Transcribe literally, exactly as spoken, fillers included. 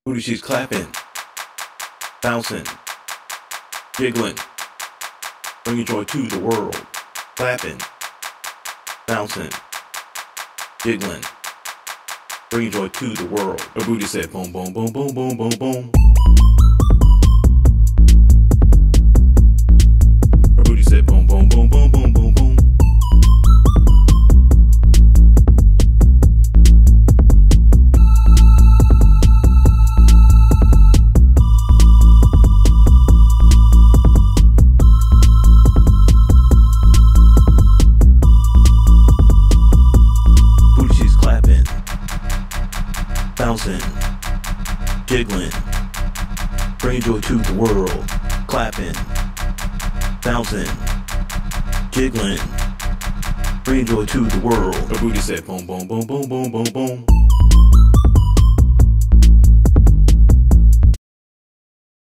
Booty she's clapping, bouncing, jiggling, bringing joy to the world. Clapping, bouncing, jiggling, bringing joy to the world. Her booty said boom, boom, boom, boom, boom, boom, boom. Her booty said boom, boom, boom, boom, boom, boom, boom. Bouncing, jiggling, bringing joy to the world. Clapping, bouncing, jiggling, bringing joy to the world. Her booty said boom, boom, boom, boom, boom, boom, boom.